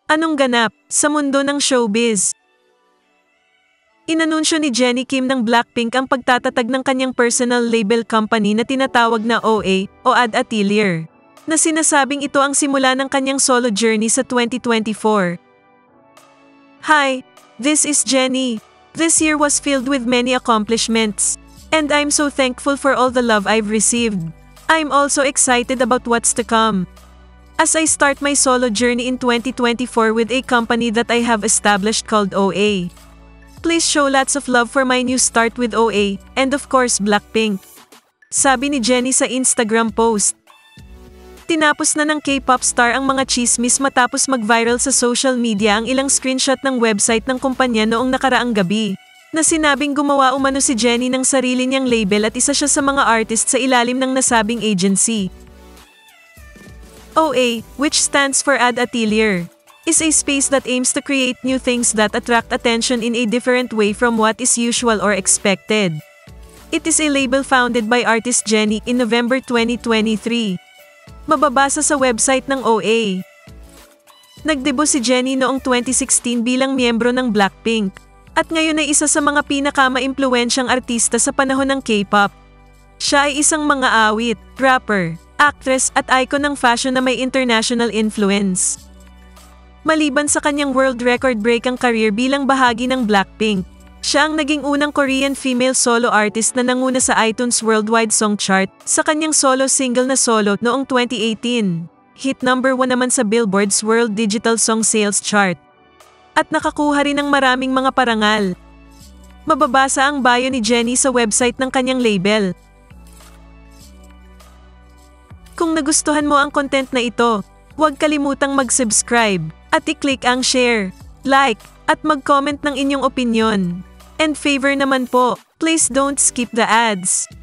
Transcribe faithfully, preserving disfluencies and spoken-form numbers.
Anong ganap sa mundo ng showbiz? Inanunsyo ni Jennie Kim ng Blackpink ang pagtatatag ng kanyang personal label company na tinatawag na O A o Ad Atelier, na sinasabing ito ang simula ng kanyang solo journey sa twenty twenty-four. Hi, this is Jennie. This year was filled with many accomplishments, and I'm so thankful for all the love I've received. I'm also excited about what's to come as I start my solo journey in twenty twenty-four with a company that I have established called O A. Please show lots of love for my new start with O A, and of course Blackpink. Sabi ni Jennie sa Instagram post. Tinapos na ng K-pop star ang mga chismis matapos mag-viral sa social media ang ilang screenshot ng website ng kumpanya noong nakaraang gabi, na sinabing gumawa umano si Jennie ng sarili niyang label at isa siya sa mga artist sa ilalim ng nasabing agency. O A, which stands for Ad Atelier, is a space that aims to create new things that attract attention in a different way from what is usual or expected. It is a label founded by artist Jennie in November twenty twenty-three. Mababasa sa website ng O A. Nagdebut si Jennie noong twenty sixteen bilang miyembro ng Blackpink, at ngayon ay isa sa mga pinakama-impluwensyang artista sa panahon ng K-pop. Siya ay isang mga awit, rapper, actress at icon ng fashion na may international influence. Maliban sa kanyang world record-breaking career bilang bahagi ng Blackpink, siya ang naging unang Korean female solo artist na nanguna sa iTunes Worldwide Song Chart sa kanyang solo single na Solo noong twenty eighteen. Hit number one naman sa Billboard's World Digital Song Sales Chart. At nakakuha rin ng maraming mga parangal. Mababasa ang bio ni Jennie sa website ng kanyang label. Kung nagustuhan mo ang content na ito, huwag kalimutang mag-subscribe at i-click ang share, like, at mag-comment ng inyong opinyon. And favor naman po, please don't skip the ads.